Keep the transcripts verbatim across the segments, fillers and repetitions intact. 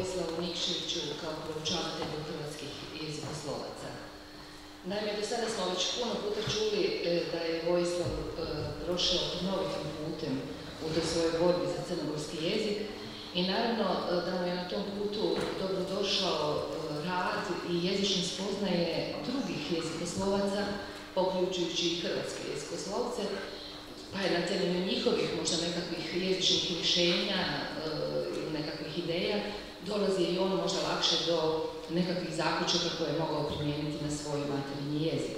Vojislavu Nikčeviću kao proučavatelju hrvatskih jezikoslovaca. Naime, do sada smo već puno puta čuli da je Vojislav prošao trnovitim putem u toj svojoj borbi za crnogorski jezik i naravno da mu je na tom putu dobrodošao rad i jezične spoznaje drugih jezikoslovaca, uključujući i hrvatske jezikoslovce, pa je na temelju njihovih možda nekakvih jezičnih rješenja ili nekakvih ideja dolazi i on možda lakše do nekakvih zaključaka koje je mogao primijeniti na svoj materinji jezik.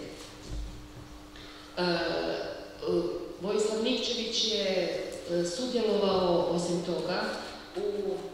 Vojislav Nikčević je sudjelovao, osim toga, u,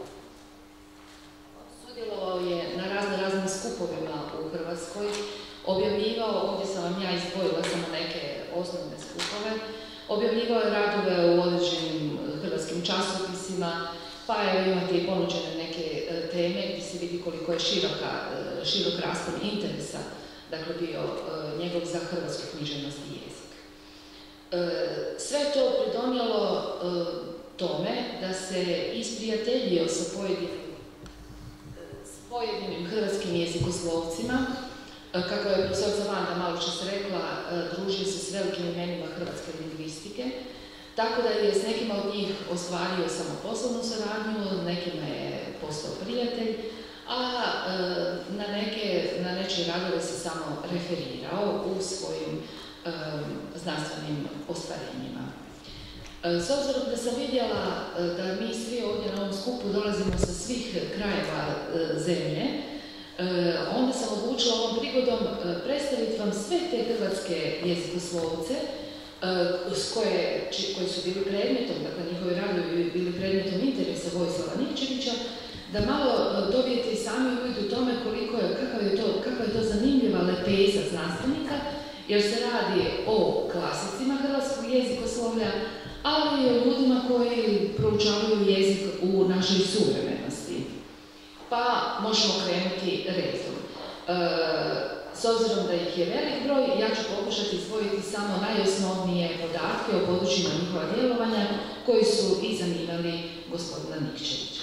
sudjelovao je na razne raznim skupovima u Hrvatskoj, objavljivao, ovdje sam vam ja izdvojila samo neke osnovne skupove, objavljivao je radove u određenim hrvatskim časopisima, pa je imate i ponuđene neke teme gdje se vidi koliko je široka, širok raspon interesa, dakle bio njegov za hrvatsku književnost i jezik. Sve to pridonijelo tome da se isprijateljio sa pojedinim, s pojedinim hrvatskim jezikoslovcima, kako je profesorica Vanda malo čas rekla, družio se s velikim imenima hrvatske lingvistike, tako da je s nekima od njih ostvario samo poslovnu suradnju, nekima je postao prijatelj, a na neke, na nečije radove se samo referirao u svojim znanstvenim ostvarenjima. S obzirom da sam vidjela da mi svi ovdje na ovom skupu dolazimo sa svih krajeva zemlje, onda sam odlučila ovom prigodom predstaviti vam sve te hrvatske jezikoslovce koje, koji su bili predmetom, dakle njihovi radovi bili predmetom interesa Vojislava Nikčevića, da malo dobijete i sami uvid u tome koliko je, kakva je to, kakva je to zanimljiva lepeza znanstvenika, jer se radi o klasicima hrvatskog jezikoslovlja, ali i o ljudima koji proučavaju jezik u našoj suvremenosti. Pa možemo krenuti redom. E, s obzirom da ih je velik broj, ja ću pokušati izdvojiti samo najosnovnije podatke o područjima njihova djelovanja koji su i zanimali gospodina Nikčevića.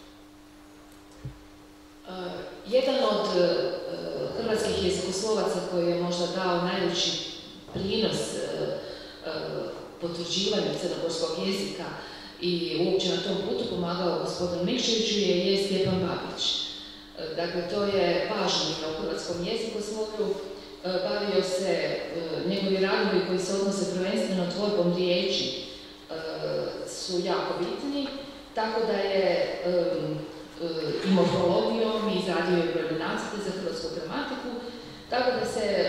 E, jedan od e, hrvatskih jezikoslovaca koji je možda dao najveći prinos e, e, potvrđivanju crnogorskog jezika i uopće na tom putu pomagao gospodinu Nikčeviću je, je Stjepan Babić. Dakle, to je važno u hrvatskom jezikoslovlju. Bavio se, njegovi radovi koji se odnose prvenstveno tvorbom riječi su jako bitni, tako da je i morfologijom i izradio je brojne nacrte za hrvatsku gramatiku, tako da se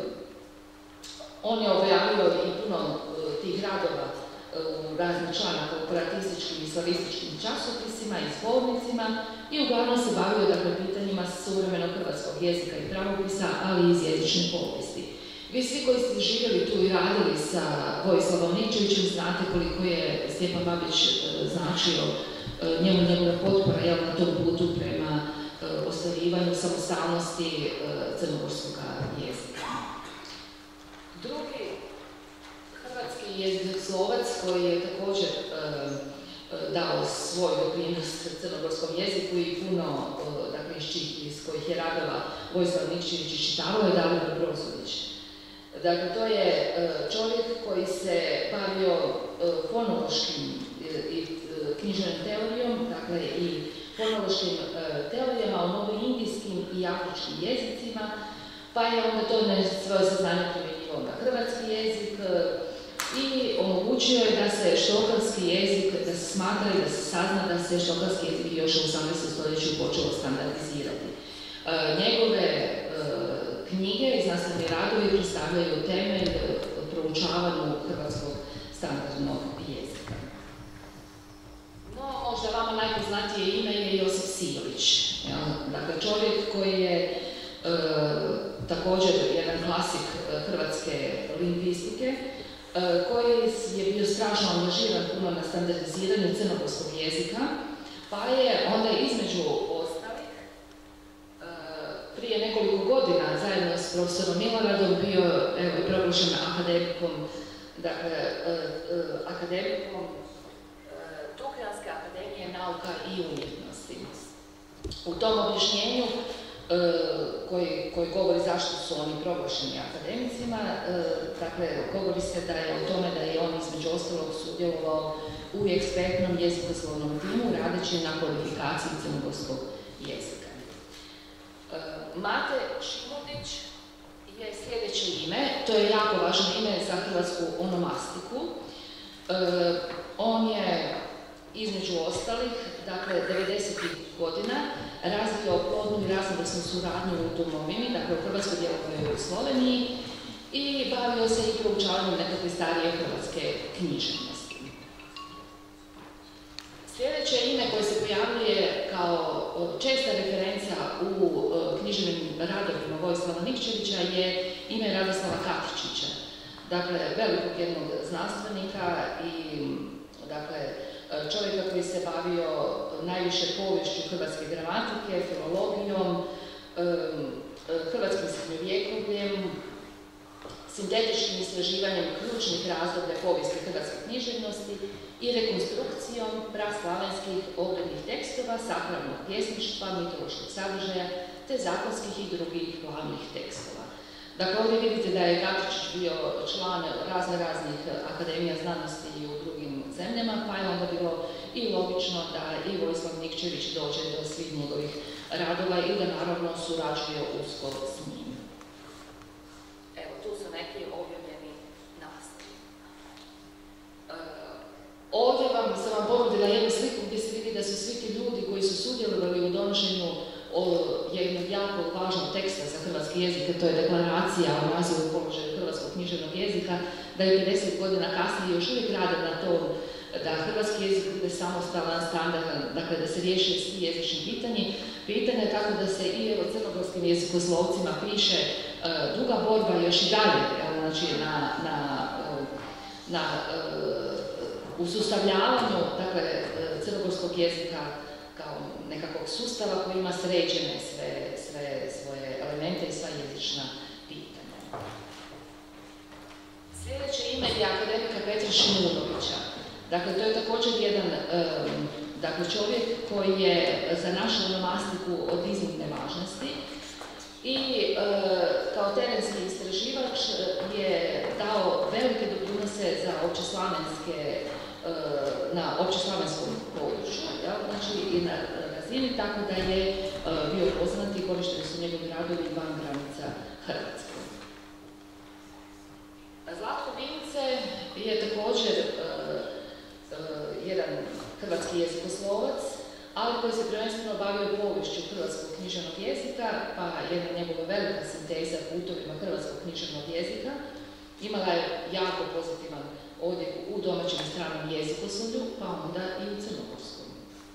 on je objavio i puno tih radova u raznim članaka u koratističkim i slavističkim časopisima i zbornicima i uglavnom se bavio dakle pitanjima suvremenog hrvatskog jezika i pravopisa, ali i iz jezične povijesti. Vi svi koji ste živjeli tu i radili sa Vojislavom Nikčevićem znate koliko je Stjepan Babić značio njemu njegova potpora jel, na tom putu prema ostvarivanju samostalnosti crnogorskog jezika. Drugi hrvatski jezikoslovac koji je također e, dao svoj doprinos crnogorskom jeziku i puno e, dakle, iz kojih je radova Vojislav Nikčević iščitavao je Dalibor Brozović. Dakle, to je e, čovjek koji se bavio e, fonološkim i e, književnom teorijom, dakle i fonološkim e, teorijama o novoindijskim i afričkim jezicima, pa je onda to na svoje saznanje primjenjivao na hrvatski jezik i omogućio je da se štokavski jezik, da se smatra i da se sazna da se štokavski jezik još u osamnaestom stoljeću počelo standardizirati. Njegove knjige i znanstveni radovi predstavljaju temelj proučavanju hrvatskog standardnog jezika. No, možda vama najpoznatije ime je Josip Sijović. Dakle, čovjek koji je E, također jedan klasik e, hrvatske lingvistike, e, koji je bio strašno angažiran puno na standardiziranju crnogorskog jezika, pa je onda između ostalih e, prije nekoliko godina zajedno s profesorom Miloradom bio evo, i proglašen akademikom, dakle, e, e, akademikom e, Tokijske akademije nauka i umjetnosti. U tom objašnjenju koji, koji govori zašto su oni proglašeni akademicima, dakle, govori se da je o tome da je on između ostalog sudjelovao u ekspertnom jezikoslovnom timu radeći na kodifikaciji crnogorskog jezika. Mate Šimodić je sljedeće ime, to je jako važno ime za hrvatsku onomastiku. On je između ostalih, dakle, devedesetih godina razvio plodnu i raznovrsnu suradnju u domovini, dakle u Hrvatskoj djelovao u Sloveniji i bavio se i proučavanjem nekakve starije hrvatske književnosti. Sljedeće ime koje se pojavljuje kao česta referenca u književnim radovima Vojislava Nikčevića je ime Radoslava Katičića. Dakle, velikog jednog znanstvenika i dakle, čovjeka koji se bavio najviše poviješću hrvatske gramatike, filologijom, hrvatskim srednjovjekovljem, sintetičkim istraživanjem ključnih razdoblja povijesti hrvatske književnosti i rekonstrukcijom praslavenskih oglednih tekstova, sakralnog pjesništva, mitološkog sadržaja te zakonskih i drugih glavnih tekstova. Dakle, ovdje vidite da je Katičić bio član razne raznih akademija znanosti i u drugim zemljama, pa je onda bilo i logično da i Vojislav Nikčević dođe do svih njegovih radova i da naravno surađuje usko s njim. Evo, tu su neki objavljeni naslovi. E, ovdje vam sam vam ponudila jednu sliku gdje se vidi da su svi ti ljudi koji su sudjelovali u donošenju jednog jako važnog teksta za hrvatski jezik, to je deklaracija o nazivu i položaju hrvatskog književnog jezika, da je pedeset godina kasnije još uvijek rade na tom da hrvatski jezik bude samostalan, standardan, dakle da se riješe svi jezični pitanji, pitanje tako da se i evo crnogorskim jezikoslovcima piše uh, duga borba još i dalje, znači na, na, uh, na uh, usustavljavanju dakle, uh, crnogorskog jezika kao nekakvog sustava koji ima sređene sve, sve svoje elemente i sva jezična pitanja. Sljedeće ime je akademika Petra Šimunovića. Dakle, to je također jedan um, dakle, čovjek koji je za našu onomastiku od iznimne važnosti i uh, kao terenski istraživač je dao velike doprinose za općeslavenske na općeslavenskom području, ja? Znači i na razini, tako da je uh, bio poznat i korišteni su njegovi radovi van granica Hrvatske. Zlatko Vince je također uh, uh, jedan hrvatski jezikoslovac, ali koji se prvenstveno bavio poviješću hrvatskog književnog jezika, pa jedna njegova velika sinteza putovima hrvatskog književnog jezika imala je jako pozitivan odjek u domaćem i stranom jezikoslovlju, pa onda i u crnogorskom.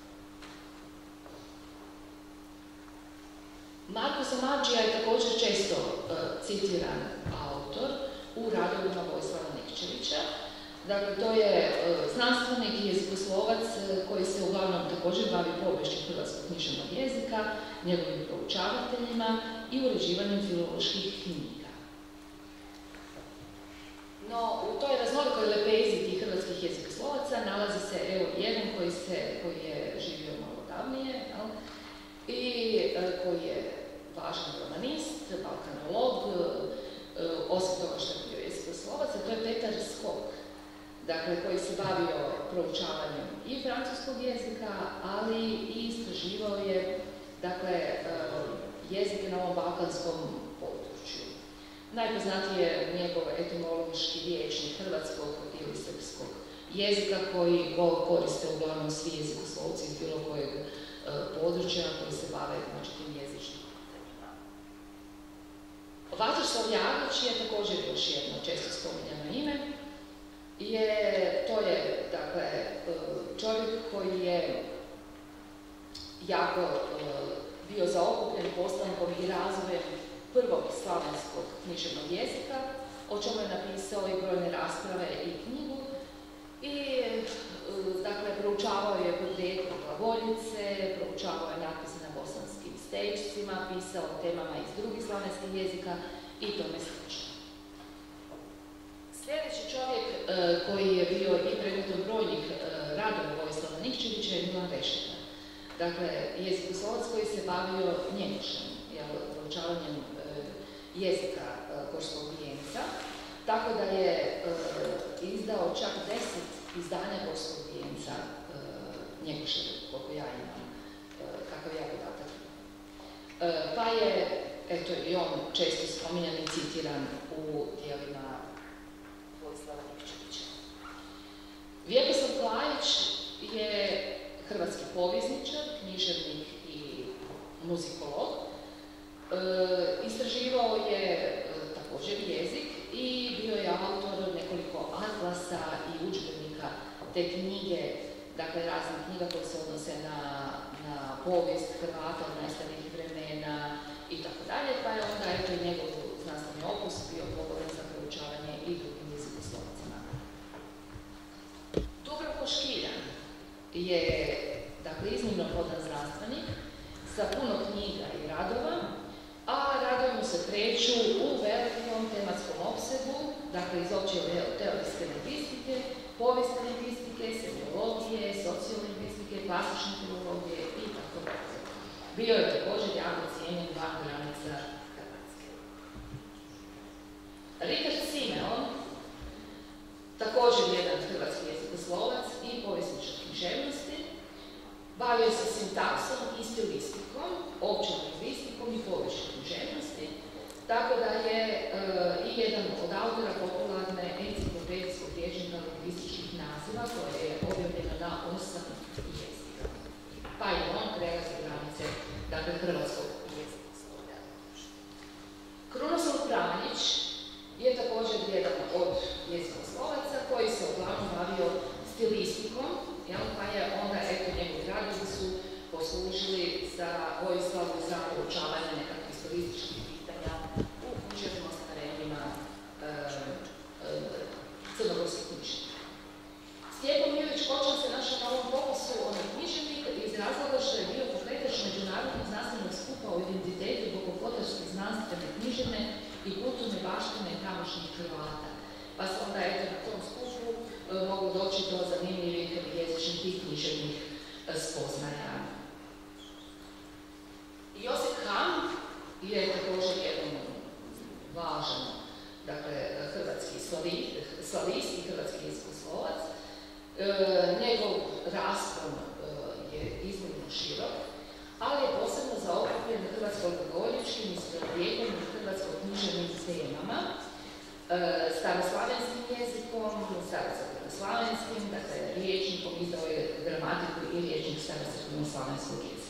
Marko Samardžija je također često uh, citiran autor u radovima Vojislava Nikčevića. Dakle, to je uh, znanstvenik i jezikoslovac uh, koji se uglavnom također bavi poviješću hrvatskog književnog jezika, njegovim proučavateljima i uređivanjem filoloških knjiga. No, u toj raznolikoj lepezi tih hrvatskih jezikoslovaca nalazi se evo jedan koji, se, koji je živio malo davnije, no? I e, koji je važan romanist, balkanolog, e, osim toga što je bio jezikoslovac, a to je Petar Skok, dakle, koji se bavio proučavanjem i francuskog jezika, ali i istraživao je dakle, e, jezike na ovom balkanskom području. Najpoznatiji je njegov etimološki rječnik hrvatskog ili srpskog jezika koji go koriste uglavnom svi jezikoslovci iz bilo kojeg e, područja koji se bave znači, tim jezičnim pitanjima. Vatoslav Jagić je također još jedno često spominjano ime. Je, to je dakle, čovjek koji je jako e, bio zaokupljen postankom i razvojem prvog slavenskog književnog jezika, o čemu je napisao i brojne rasprave i knjigu. I, dakle, proučavao je podrijetlo glagoljice, proučavao je natpise na bosanskim stečcima, pisao o temama iz drugih slavenskih jezika i tome slično. Sljedeći čovjek e, koji je bio i predmetom brojnih e, radova Vojislava Nikčevića je Milan Rešeta. dakle, jezikoslovac koji se bavio njegošem, proučavanjem e, jezika e, Korskog vijenca, tako da je e, izdao čak deset izdanja Korskog vijenca e, njegošem, koliko ja imam, e, kakav ja podatak. E, pa je, eto, i on često spominjan i citiran u dijelima Vojislava Nikčevića. Vjekoslav Klajić je hrvatski povjesničar, književnik i muzikolog. E, istraživao je e, također jezik i bio je autor nekoliko atlasa i udžbenika te knjige, dakle raznih knjiga koje se odnose na, na povijest Hrvata od najstarijih vremena i tako dalje, pa je onda eto i njegov znanstveni opus bio pogodan za proučavanje i drugim jezikoslovcima. Dubravko Škiljan je, dakle, iznimno poznat znanstvenik sa puno knjiga i radova, a radovi mu se kreću u velikom tematskom opsegu, dakle iz opće teorijske lingvistike, povijesne lingvistike, semiologije, sociolingvistike, klasične filologije i tako dalje. Bio je također jako cijenjen van granica Hrvatske. Richard Simeon, također jedan hrvatski jezikoslovac i povjesničar književnosti, bavio se sintaksom i stilistikom, općom lingvistikom i poviješću književnosti, tako da je e, i jedan od autora popularne enciklopedijskog rječnika lingvističkih naziva koja je objavljena na osam jezika. Pa i on prelazi granice, dakle, hrvatskog jezikoslovlja. Krunoslav Franjić je također jedan od jezikoslovaca koji se uglavnom bavio stilistikom, jel, pa je onda, eto, njegovi radovi su poslužili za Vojislavu za proučavanje nekakvih stilističkih pitanja u književnim ostvarenjima e, e, crnogorskih književnika. Stjepan Milić Kočan se našao na ovom popisu onaj književnik iz razloga što je bio pokretač međunarodnog znanstvenog skupa o identitetu bogokotarske znanstvene, književne i kulturne baštine tamošnjih Hrvata. Pa se onda, eto, na tom skupu e, mogu doći do zanimljivih jezičnih i književnih e, spoznaja. Josip Ham je također jedan važan, dakle, hrvatski slavist i hrvatski jezikoslovac. E, njegov raspon e, je iznimno širok, ali je posebno zaokupljen hrvatsko-gregoričkim i srednjevjekovnim i hrvatsko-književnim temama, e, staroslavenskim jezikom, starocrkveno-slavenskim, dakle, riječnikom, izdao je gramatiku i riječnik starocrkveno-slavenskog jezika.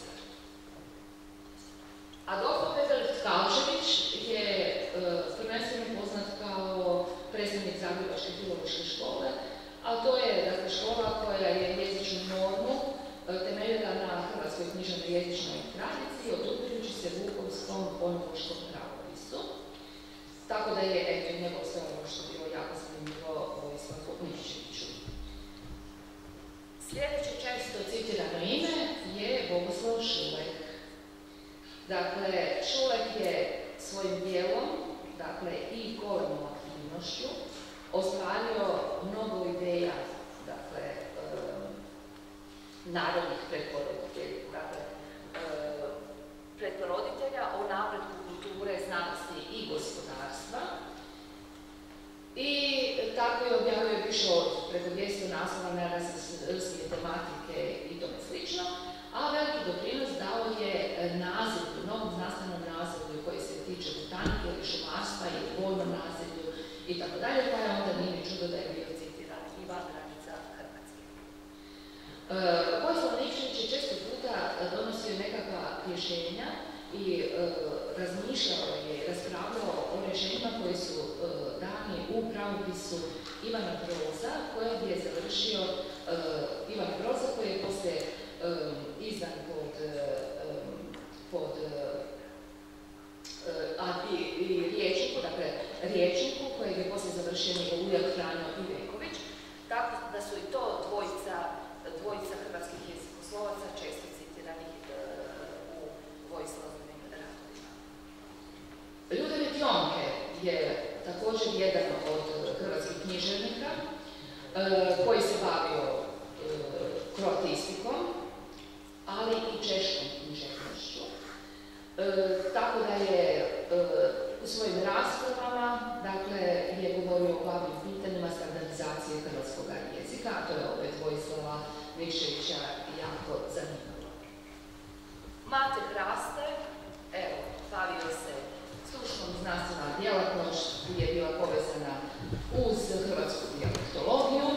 Adolfo Petar Tkalčević je e, prvenstveno poznat kao predstavnik Zagrebačke filološke škole, a to je, dakle, škola koja je jezičnu normu e, temeljila na hrvatskoj književnoj jezičnoj tradiciji, odupirujući se vukovskom ponovoškom pravopisu. Tako da je, eto, njegov sve ono što bilo jako zanimljivo Vojislavu Nikčeviću. Sljedeće često citirano ime je Bogoslav Šulek. Dakle, Šulek je svojim dijelom, dakle, i govornom aktivnošću ostvario mnogo ideja, dakle, e, narodnih pretporoditelja, dakle, e, pretporoditelja o napretku kulture, znanosti i gospodarstva. I tako je objavio više od preko dvjesto naslova na različite tematike i tome slično, a veliki doprinos dao je nazivlju, novom znanstvenom nazivlju koji se tiče botanike ili šumarstva ili vojnom nazivlju i tako dalje, pa je onda nije ni čudo da je bio citiran i van granica Hrvatske. E, Vojislav Nikčević je često puta donosio nekakva rješenja i e, razmišljao je, raspravljao o rješenjima koji su e, dani u pravopisu Ivana Broza, kojeg je završio e, Ivan Broza, koji je poslije Um, izdan pod, um, pod uh, a, i, i riječniku, dakle riječniku kojeg je poslije završio njegov ujak Franjo Iveković, tako da su i to dvojica, dvojica hrvatskih jezikoslovaca često citirani uh, u Vojislavovim radovima. Ljudevit Jonke je također jedan od hrvatskih književnika uh, koji se bavio uh, kroatistikom, a ali i češkom književnošću. Tako da je u svojim raspravama dakle, je govorio o glavnim pitanjima standardizacije hrvatskog jezika, a to je opet Vojislava Nikševića jako zanimalo. Mate Hraste, evo, bavio se stručnom znanstvena djelatnošću je bila povezana uz hrvatsku dijalektologiju,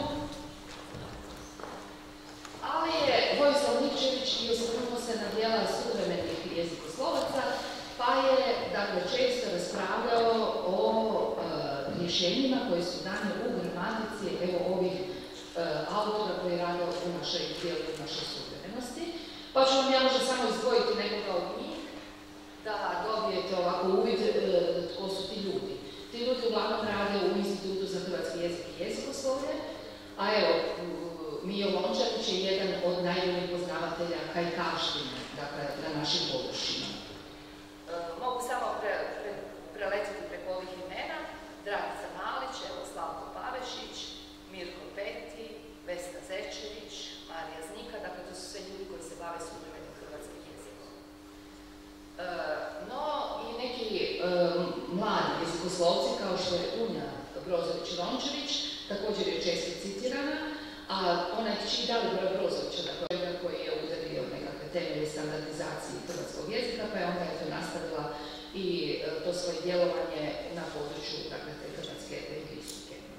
ali je Vojislav Nikšević i osvrnuo se na djela suvremenih jezikoslovaca, pa je dakle, često raspravljao o e, rješenjima koji su dani u gramatici evo ovih e, autora koji rade u našoj dijelu naše suvremenosti. Pa ću vam ja možda samo izdvojiti nekoga od njih, da dobijete ovako uvid e, tko su ti ljudi. Ti ljudi uglavnom rade u Institutu za hrvatski jezik i jezikoslovlje, a evo, Mijo Lončarić je jedan od najboljih poznavatelja kajkavštine, dakle, na našim područjima. E, mogu samo pre, pre, preletiti preko ovih imena. Dragica Malić, evo Slavko Pavešić, Mirko Peti, Vesna Zečević, Marija Znika, dakle, to su sve ljudi koji se bave suvremenim hrvatskim jezikom. E, no, i neki e, mladi jezikoslovci, kao što je Unja Brozović-Rončević, također je često citirana, a onaj čiji Dalibor Brozovića, dakle, koji je udario nekakve temelje standardizacije hrvatskog jezika, pa je onda je to nastavila i e, to svoje djelovanje na području, dakle, te hrvatske lingvistike. E,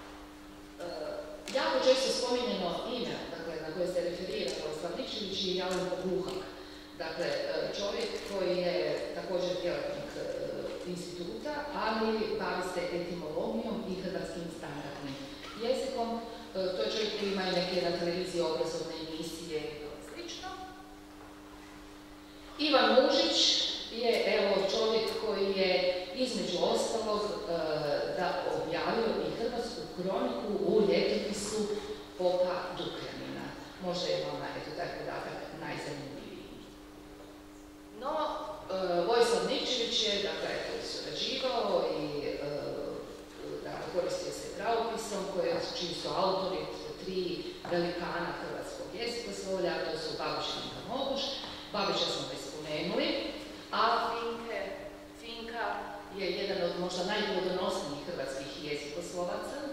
jako često spominjeno ime, dakle, na koje se referira Vojislav Nikšević je Jalin Gluhak, dakle, čovjek koji je također djelatnik e, instituta, ali bavi se etimologijom i hrvatskim standardnim jezikom. To je čovjek koji ima neke na televiziji obrazovne emisije i slično. Ivan Mužić je evo čovjek koji je između ostalog da objavio i hrvatsku kroniku u ljetopisu Popa Dukljanina. Možda je vama eto taj podatak najzanimljiviji. No, Vojislav Nikšević je dakle surađivao i koristio se pravopisom koje čiji su autori tri velikana hrvatskog jezikoslovlja, to su Babić i Moguš. Babića smo već spomenuli, a Finke, Finka je jedan od možda najplodonosnijih hrvatskih jezikoslovaca. E,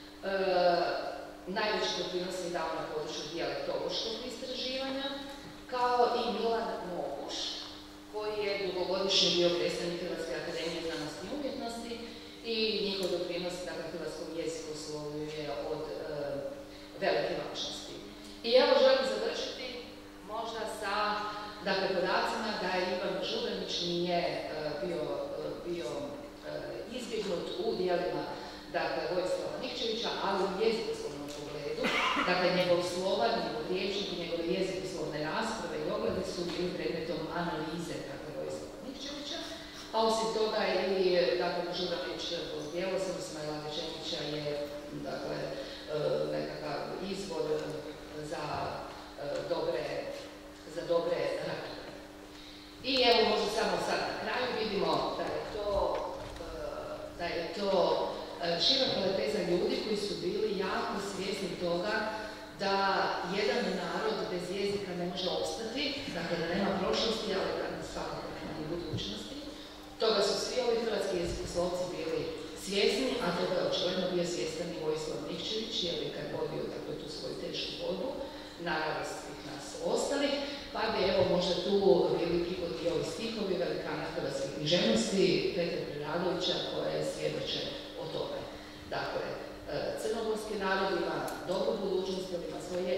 najveći doprinos je dao na području dijalektološkog istraživanja, kao i Milan Moguš, koji je dugogodišnji bio predstavnik Hrvatske akademije znanosti i umjetnosti, i njihov doprinos dakle, hrvatskom jezikoslovlju je od e, velike važnosti. I evo želim završiti možda sa dakle, podacima da je Ivan Žuranić nije e, bio, e, bio e, izbjegnut u dijelima dakle, Vojislava Nikševića, ali u jezikoslovnom pogledu, dakle njegov slovar, njegov riječnik, njegove jezikoslovne rasprave i oglede su bili predmetom analize dakle, Vojislava Nikševića. A osim toga i dakle, Žuranić uz Bjelosam Ismaila Dečenića je dakle, nekakav izvor za dobre, za dobre radove. I evo možda samo sad na kraju vidimo da je to, da je to široka lepeza ljudi koji su bili jako svjesni toga da jedan narod bez jezika ne može opstati, dakle da nema prošlosti, ali da svakako nema ni budućnosti. Toga su svi ovi hrvatski jezikoslovci bili svjesni, a toga je očigledno bio svjestan i Vojislav Nikšević, jer je kad vodio dakle, tu svoju tešku borbu, naravno svih nas ostalih, pa bi evo možda tu bili pripoti ovi stihovi velikana hrvatske književnosti, Petra Preradovića, koja je svjedoče o tome. Dakle, crnogorski narod ima dobru budućnost, ima svoje